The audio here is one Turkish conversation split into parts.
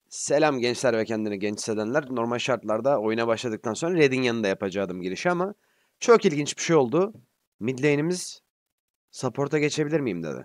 Selam gençler ve kendini genç hissedenler. Normal şartlarda oyuna başladıktan sonra Red'in yanında yapacaktım girişi ama çok ilginç bir şey oldu. Mid lane'imiz support'a geçebilir miyim dedi.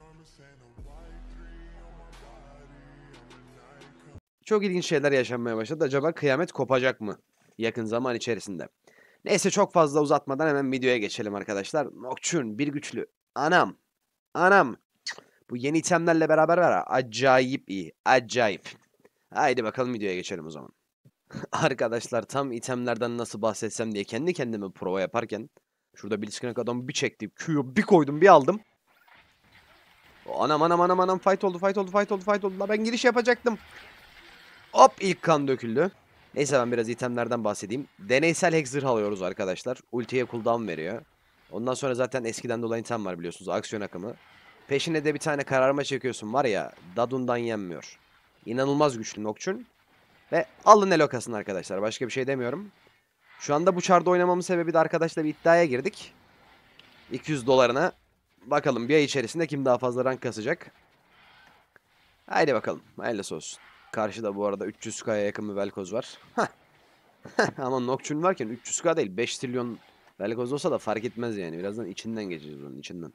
Çok ilginç şeyler yaşanmaya başladı. Acaba kıyamet kopacak mı yakın zaman içerisinde? Neyse çok fazla uzatmadan hemen videoya geçelim arkadaşlar. Nocturne bir güçlü. Anam. Anam. Bu yeni itemlerle beraber var ya, acayip iyi. Acayip. Haydi bakalım videoya geçelim o zaman. Arkadaşlar tam itemlerden nasıl bahsetsem diye kendi kendime prova yaparken şurada Blitzcrank adamı bir çektim. Q'yu bir koydum bir aldım. Anam anam anam anam fight oldu fight oldu fight oldu fight oldu. La ben giriş yapacaktım. Hop ilk kan döküldü. Neyse ben biraz itemlerden bahsedeyim. Deneysel hack zırh alıyoruz arkadaşlar. Ultiye cooldown veriyor. Ondan sonra zaten eskiden dolayı item var biliyorsunuz. Aksiyon akımı. Peşine de bir tane kararma çekiyorsun var ya. Dadundan yenmiyor. İnanılmaz güçlü Nocturne. Ve alın elokasını arkadaşlar. Başka bir şey demiyorum. Şu anda bu çarda oynamamın sebebi de arkadaşlar bir iddiaya girdik. 200 dolarına. Bakalım bir ay içerisinde kim daha fazla rank kasacak. Haydi bakalım. Hayırlısı olsun. Karşıda bu arada 300K'ya yakın bir Velkoz var. Ama Nocturne varken 300K değil 5 trilyon Velkoz olsa da fark etmez yani. Birazdan içinden geçeceğiz onun içinden.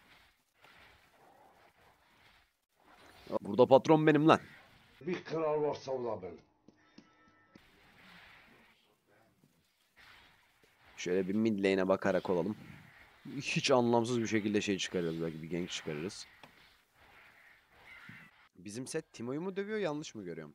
Burada patron benim lan. Bir kral varsa o da ben. Şöyle bir mid lane'e bakarak olalım. Hiç anlamsız bir şekilde şey çıkarırız. Belki bir gank çıkarırız. Bizim set Timo'yu mu dövüyor yanlış mı görüyorum?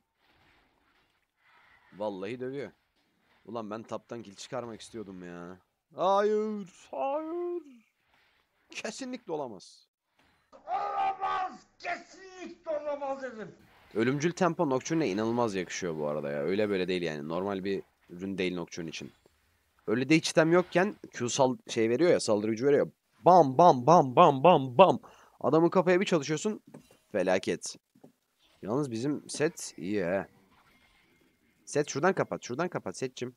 Vallahi dövüyor. Ulan ben taptan kill çıkarmak istiyordum ya. Hayır. Hayır. Kesinlikle olamaz. Olamaz! Kesinlikle olamaz dedim. Ölümcül tempo Nocturne'e inanılmaz yakışıyor bu arada ya. Öyle böyle değil yani. Normal bir ürün değil Nocturne için. Öyle de hiç item yokken Q şey veriyor ya, saldırı gücü veriyor. Bam bam bam bam bam bam. Adamın kafaya bir çalışıyorsun. Felaket. Yalnız bizim set iyi he. Set şuradan kapat. Şuradan kapat setçim.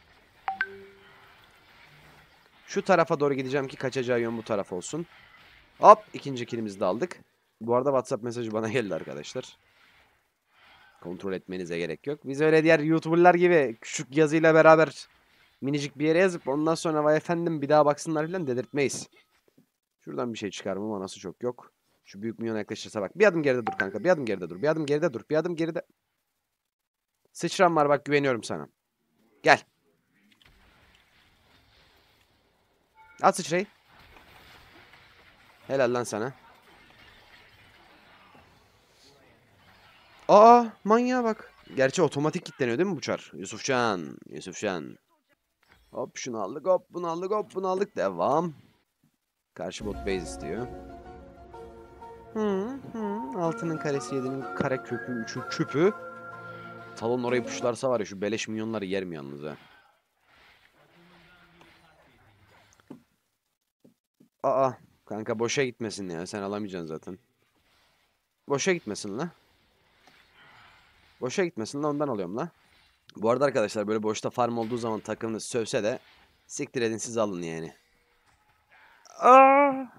Şu tarafa doğru gideceğim ki kaçacağı yön bu taraf olsun. Hop ikinci killimizi de aldık. Bu arada WhatsApp mesajı bana geldi arkadaşlar. Kontrol etmenize gerek yok. Biz öyle diğer YouTuber'lar gibi küçük yazıyla beraber minicik bir yere yazıp ondan sonra vay efendim bir daha baksınlar falan dedirtmeyiz. Şuradan bir şey çıkar mı? Manası çok yok. Şu büyük minyon yaklaşırsa bak. Bir adım geride dur kanka. Bir adım geride dur. Bir adım geride dur. Bir adım geride. Sıçram var bak güveniyorum sana. Gel. At sıçrayı. Helal lan sana. Aa manyağa bak. Gerçi otomatik kilitleniyor değil mi bu çar? Yusufcan. Yusufcan. Hop şunu aldık hop bunu aldık hop bunu aldık. Devam. Karşı bot base istiyor. Altının karesi 7'nin kare kökü 3'ün küpü. Talon orayı puşlarsa var ya şu beleş milyonları yer mi yalnız ha? Aa kanka boşa gitmesin ya sen alamayacaksın zaten. Boşa gitmesin la. Boşa gitmesin la ondan alıyorum la. Bu arada arkadaşlar böyle boşta farm olduğu zaman takımınız sövse de siktir edin siz alın yani. Aa!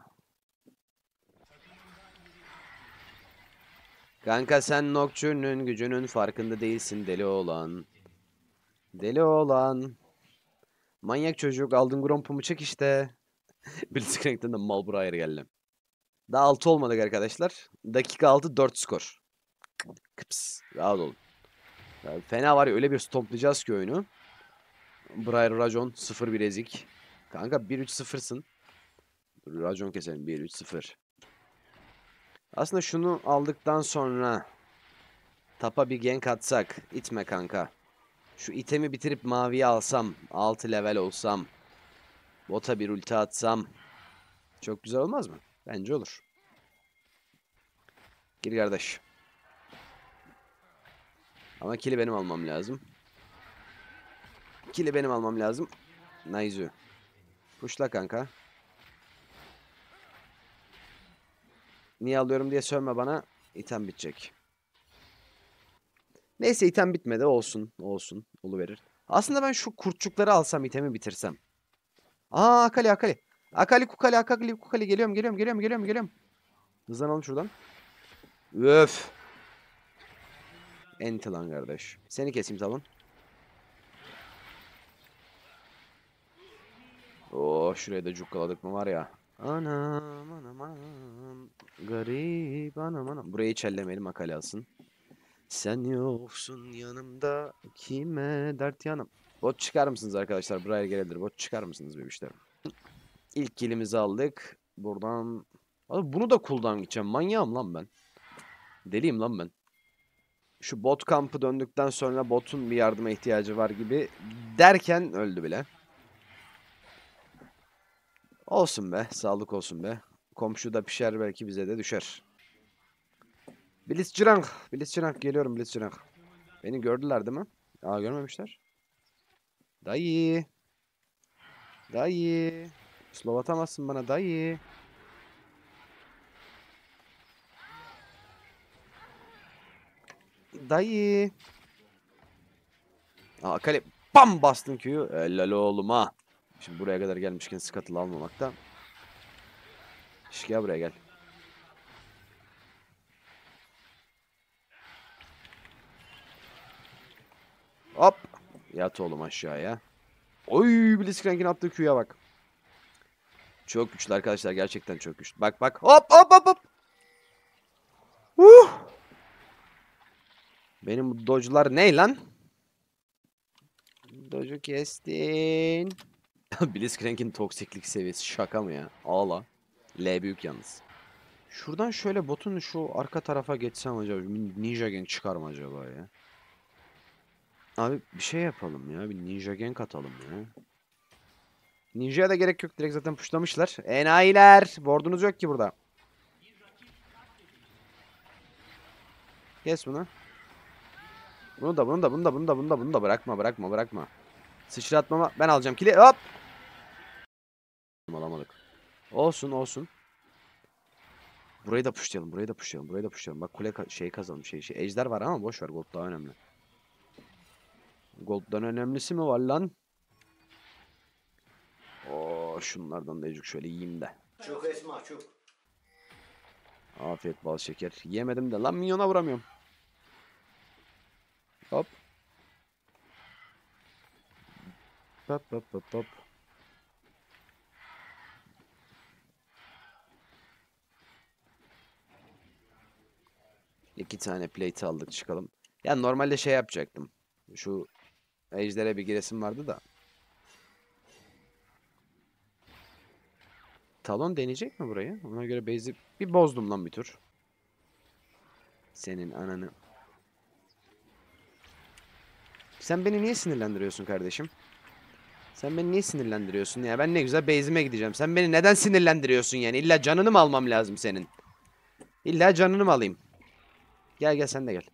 Kanka sen Nocturne'ün gücünün farkında değilsin deli oğlan. Deli oğlan. Manyak çocuk aldın grompumu çek işte. Blitzcrank'ten de Malbur ayarı geldi. Daha 6 olmadık arkadaşlar. Dakika 6 4 skor. Kıps. Rahat olun. Ya fena var ya öyle bir stomplayacağız ki oyunu. Briar Rajon 0-1 ezik. Kanka 1-3-0'sın. Rajon keselim 1-3-0. Aslında şunu aldıktan sonra tapa bir gank atsak. İtme kanka. Şu itemi bitirip maviye alsam. 6 level olsam. Bota bir ulti atsam. Çok güzel olmaz mı? Bence olur. Gir kardeş. Ama kill'i benim almam lazım. Kill'i benim almam lazım. Naizu. Pushla kanka. Niye alıyorum diye sövme bana. İtem bitecek. Neyse item bitmedi. Olsun. Olsun. Oluverir. Aslında ben şu kurtçukları alsam itemi bitirsem. Aa Akali Akali. Akali Kukali Akali Kukali. Geliyorum geliyorum geliyorum geliyorum geliyorum. Hızlanalım şuradan. Öf. Enti lan kardeş. Seni keseyim Talon. Oo, şuraya da cukkaladık mı var ya. Anam anam anam. Garip anam anam. Burayı hiç ellemeyelim, makale alsın. Sen yoksun yanımda, kime dert yanım. Bot çıkar mısınız arkadaşlar? Buraya gelebilir. Bot çıkar mısınız bebişlerim? İlk killimizi aldık. Buradan... Abi bunu da cooldown gideceğim. Manyağım lan ben. Deliyim lan ben. Şu bot kampı döndükten sonra botun bir yardıma ihtiyacı var gibi derken öldü bile. Olsun be. Sağlık olsun be. Komşu da pişer, belki bize de düşer. Blitzcrank. Blitzcrank geliyorum, Blitzcrank. Beni gördüler değil mi? Aa, görmemişler. Dayı. Dayı. Slow atamazsın bana dayı. Dayı. Aa, kale. Bam bastın Q'yu. Helal oğlum ha. Şimdi buraya kadar gelmişken scuttle almamakta. Şş, gel buraya gel. Hop. Yat oğlum aşağıya. Oy, Blitzcrank'in attığı Q'ya bak. Çok güçlü arkadaşlar, gerçekten çok güçlü. Bak bak, hop hop hop hop. Benim bu dodge'lar ne lan? Dodge'u kestin. Blitzcrank'in toksiklik seviyesi şaka mı ya? Ağla. L büyük yalnız. Şuradan şöyle botun şu arka tarafa geçsem acaba, Ninja Gang çıkar mı acaba ya? Abi bir şey yapalım ya. Bir Ninja Gang atalım ya. Ninja'ya da gerek yok. Direkt zaten pushlamışlar. Enayiler. Board'unuz yok ki burada. Kes bunu. Bunu da bunu da bunu da bunu da bunu da bunu da bırakma bırakma bırakma. Sıçratmama. Ben alacağım kili. Hop. Alamadık. Olsun olsun. Burayı da pushlayalım. Burayı da pushlayalım. Burayı da pushlayalım. Bak kule şey kazalım. Şey. Ejder var ama boş ver. Gold daha önemli. Gold'dan önemlisi mi var lan? Oo, şunlardan da ecuk şöyle yiyeyim de. Çok Esma çok. Afiyet bal şeker. Yemedim de lan, minyona vuramıyorum. Hop. Hop hop hop hop. İki tane plate aldık, çıkalım. Ya normalde şey yapacaktım. Şu ejdere bir giresim vardı da. Talon deneyecek mi burayı? Ona göre base'i bir bozdum lan bir tur. Senin ananı. Sen beni niye sinirlendiriyorsun kardeşim? Sen beni niye sinirlendiriyorsun ya? Ben ne güzel base'ime gideceğim. Sen beni neden sinirlendiriyorsun yani? İlla canını mı almam lazım senin? İlla canını mı alayım? Gel gel, sen de gel.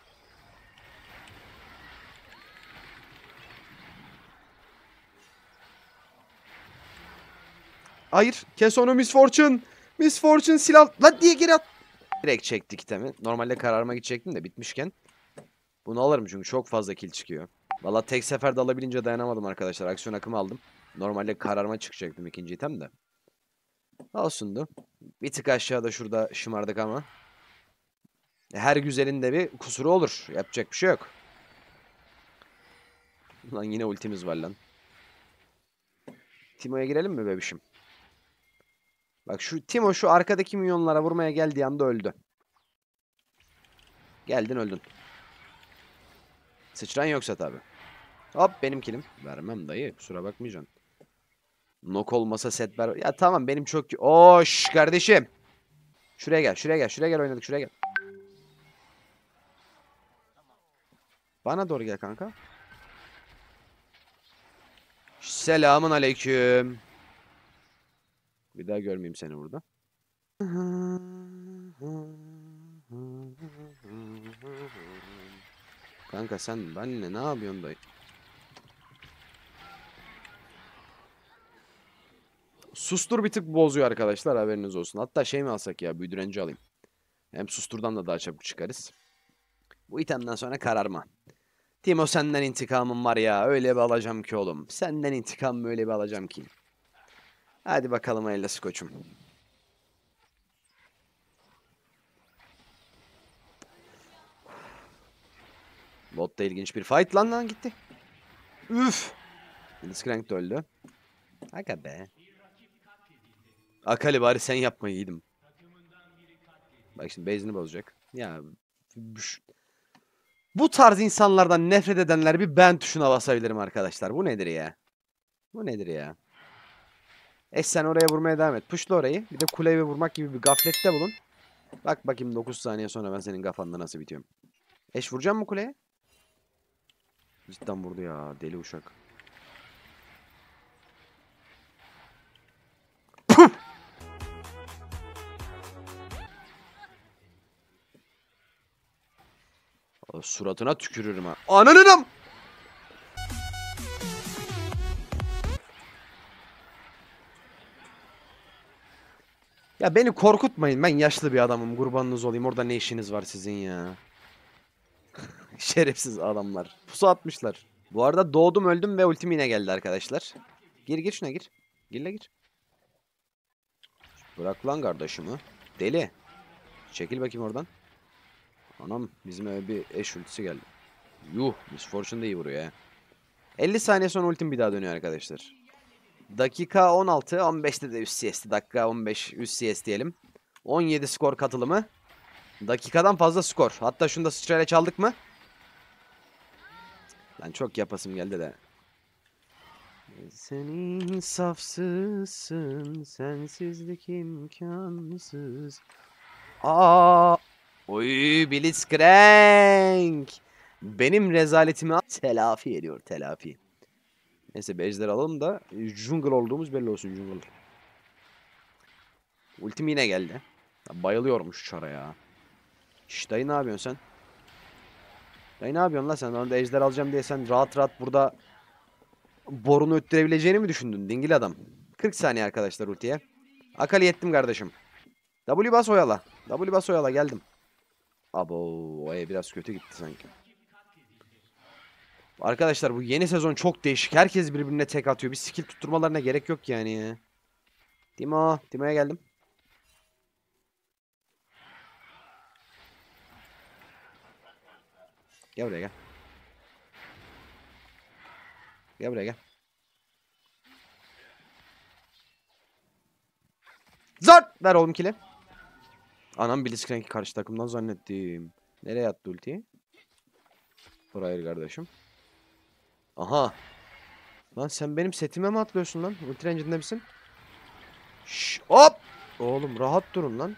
Hayır. Kes onu Miss Fortune. Miss Fortune silah. Lan diye geri at. Direkt çektik itemi. Normalde kararıma gidecektim de bitmişken. Bunu alırım çünkü çok fazla kill çıkıyor. Valla tek seferde alabilince dayanamadım arkadaşlar. Aksiyon akımı aldım. Normalde kararıma çıkacaktım ikinci item de. Olsundu. Bir tık aşağıda şurada şımardık ama. Her güzelin de bir kusuru olur. Yapacak bir şey yok. Lan yine ultimiz var lan. Timo'ya girelim mi bebişim? Bak şu Timo şu arkadaki minyonlara vurmaya geldiği anda öldü. Geldin öldün. Sıçran yoksa tabi. Hop, benim kilim. Vermem dayı, kusura bakmayacaksın. Nok olmasa set ver. Ya tamam, benim çok... Oş kardeşim. Şuraya gel, şuraya gel, şuraya gel, oynadık, şuraya gel. Bana doğru gel kanka. Selamun aleyküm. Bir daha görmeyeyim seni burada. Kanka sen benimle ne yapıyorsun dayı? Sustur bir tık bozuyor arkadaşlar, haberiniz olsun. Hatta şey mi alsak ya, büyüdürenci alayım. Hem susturdan da daha çabuk çıkarız. Bu itemden sonra kararma. Timo, senden intikamım var ya, öyle bir alacağım ki oğlum. Senden intikamımı öyle bir alacağım ki. Hadi bakalım hayırlısı koçum. Botta ilginç bir fight lan gitti. Üf. Blitzcrank de öldü. Aga be. Akali bari sen yapma yiğidim. Bak şimdi base'ini bozacak. Ya bu tarz insanlardan nefret edenler bir ben tuşuna basabilirim arkadaşlar. Bu nedir ya? Bu nedir ya? Sen oraya vurmaya devam et. Pushla orayı. Bir de kuleye vurmak gibi bir gaflette bulun. Bak bakayım 9 saniye sonra ben senin kafanda nasıl bitiyorum. Vuracağım mı kuleye? Cidden vurdu ya. Deli uşak. Puh! Suratına tükürürüm ha. Ananınım! Ya beni korkutmayın. Ben yaşlı bir adamım. Kurbanınız olayım. Orada ne işiniz var sizin ya? Şerefsiz adamlar. Pusu atmışlar. Bu arada doğdum öldüm ve ultim yine geldi arkadaşlar. Gir şuna gir. Girle gir. Bırak lan kardeşimi. Deli. Çekil bakayım oradan. Anam bizim eve bir eş ultisi geldi. Yuh Miss Fortune da iyi vuruyor ya. 50 saniye sonra ultim bir daha dönüyor arkadaşlar. Dakika 16. 15'te de üst CS. Dakika 15 üst CS diyelim. 17 skor katılımı. Dakikadan fazla skor. Hatta şunu da sıçrayla çaldık mı? Lan çok yapasım geldi de. Sen insafsızsın, sensizlik imkansız. Aa! Oy Blitzcrank! Benim rezaletimi telafi ediyor, telafi. Neyse bir ejder alalım da jungle olduğumuz belli olsun jungle. Ultim yine geldi. Ya bayılıyorum şu çara ya. Şş dayı ne yapıyorsun sen? Dayı ne yapıyorsun lan sen? Ben de ejder alacağım diye sen rahat rahat burada borunu öttürebileceğini mi düşündün dingil adam? 40 saniye arkadaşlar ultiye. Akali yettim kardeşim. W bas oyala. W bas oyala geldim. Abo o biraz kötü gitti sanki. Arkadaşlar bu yeni sezon çok değişik. Herkes birbirine tek atıyor. Bir skill tutturmalarına gerek yok yani ya. Timo'ya geldim. Gel buraya gel. Gel buraya gel. Zart! Ver oğlum kili. Anam Blitzcrank'i karşı takımdan zannettim. Nereye attı ultiyi? Buraya kardeşim. Aha. Lan sen benim setime mi atlıyorsun lan? Ulti range'inde misin? Şşş hop! Oğlum rahat durun lan.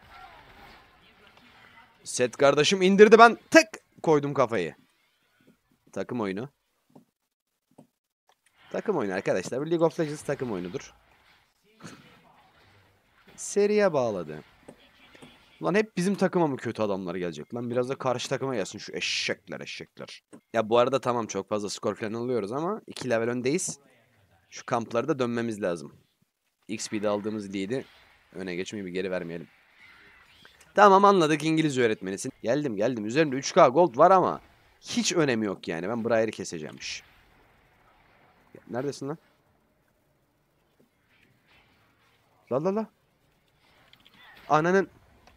Set kardeşim indirdi ben tık koydum kafayı. Takım oyunu. Takım oyunu arkadaşlar. Bu League of Legends takım oyunudur. Seriye bağladı. Lan hep bizim takıma mı kötü adamlar gelecek? Lan biraz da karşı takıma gelsin şu eşekler. Ya bu arada tamam çok fazla skor falan alıyoruz ama 2 level öndeyiz. Şu kampları da dönmemiz lazım. XP'de aldığımız lead'i öne geçmeyi bir geri vermeyelim. Tamam anladık İngilizce öğretmenisin. Geldim. Üzerimde 3K gold var ama hiç önemi yok yani. Ben Briar'ı keseceğimmiş. Neredesin lan? La. Ananın.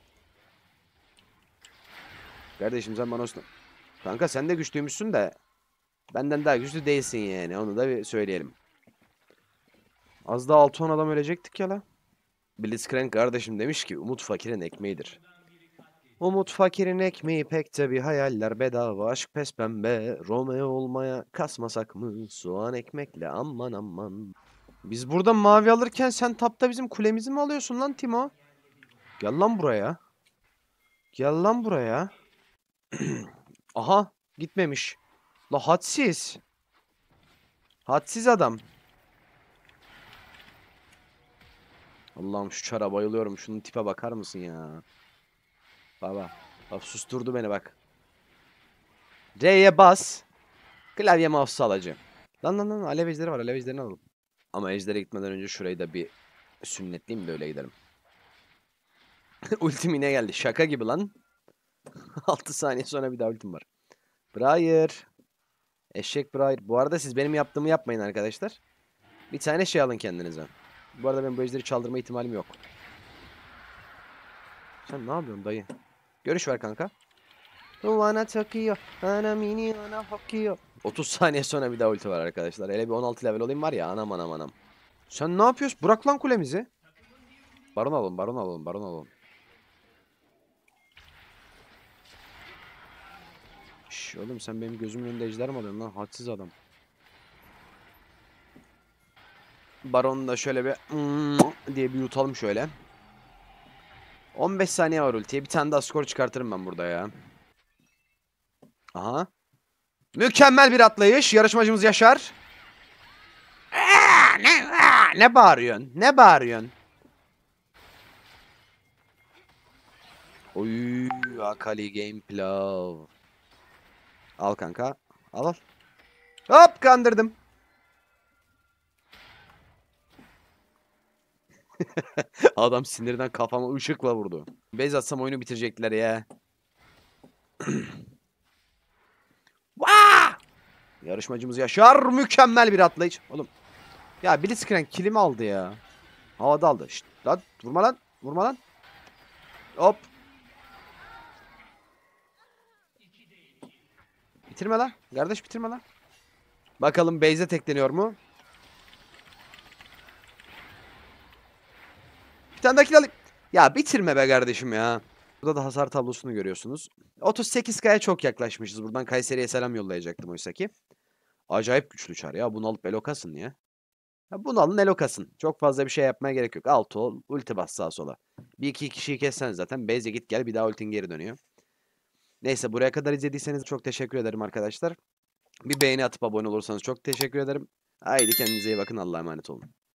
Kardeşim sen bana olsun. Kanka sen de güçlüymüşsün de benden daha güçlü değilsin yani. Onu da bir söyleyelim. Az daha 6-10 adam ölecektik ya la. Blitzcrank kardeşim demiş ki umut fakirin ekmeğidir. Umut fakirin ekmeği pek de bir hayaller bedava aşk pes pembe Romeo olmaya kasmasak mı soğan ekmekle aman. Biz burada mavi alırken sen tapta bizim kulemizi mi alıyorsun lan Timo? Gel lan buraya. Gel lan buraya. Aha gitmemiş. La hadsiz. Hadsiz adam. Allah'ım şu çara bayılıyorum. Şunun tipe bakar mısın ya? Baba. Bak susturdu beni bak. R'ye bas. Klavye mouse alacağım. Lan alev ejderi var. Alev ejderini alalım. Ama ejdere gitmeden önce şurayı da bir sünnetleyeyim de öyle gidelim. Ultim yine geldi. Şaka gibi lan. 6 saniye sonra bir daha ultim var. Briar. Eşek Briar. Bu arada siz benim yaptığımı yapmayın arkadaşlar. Bir tane şey alın kendinize. Bu arada ben bu ejderi çaldırma ihtimalim yok. Sen ne yapıyorsun dayı? Görüş ver kanka. Bana takıyor. Ana mini ana bakıyor. 30 saniye sonra bir daha ulti var arkadaşlar. Hele bir 16 level olayım var ya, anam anam anam. Sen ne yapıyorsun? Bırak lan kulemizi. Baron alalım, baron alalım, baron alalım. Şş, oğlum sen benim gözümün önünde ejder mi alıyorsun lan? Hadsiz adam. Baron'u da şöyle bir diye bir yutalım şöyle. 15 saniye var ultiye. Bir tane daha skor çıkartırım ben burada ya. Aha. Mükemmel bir atlayış. Yarışmacımız Yaşar. Ne bağırıyorsun? Ne bağırıyorsun? Oy, Akali Gameplay. Al kanka. Al al. Hop kandırdım. Adam sinirden kafama ışıkla vurdu. Base atsam oyunu bitirecekler ya. Vaa! Yarışmacımız Yaşar mükemmel bir atlayış. Oğlum. Ya Blitzcrank kilimi aldı ya. Havada aldı. Şşt, lan vurma lan. Vurma lan. Hop. Bitirme lan. Kardeş bitirme lan. Bakalım base'e tekleniyor mu? Bir tane daha kill alayım. Ya bitirme be kardeşim ya. Burada da hasar tablosunu görüyorsunuz. 38K'ya çok yaklaşmışız. Buradan Kayseri'ye selam yollayacaktım oysa ki. Acayip güçlü çar ya. Bunu alıp elokasın ya. Ya bunu alın elokasın. Çok fazla bir şey yapmaya gerek yok. Altı ol. Ulti bas sağa sola. Bir iki kişiyi kessen zaten. Base'e git gel. Bir daha ultin geri dönüyor. Neyse buraya kadar izlediyseniz çok teşekkür ederim arkadaşlar. Bir beğeni atıp abone olursanız çok teşekkür ederim. Haydi kendinize iyi bakın. Allah'a emanet olun.